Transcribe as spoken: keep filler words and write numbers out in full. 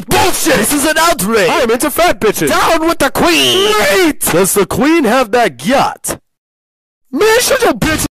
Bullshit! This is an outrage! I am into fat bitches! Down with the queen! Wait! Does the queen have that yacht? Man, shut your bitch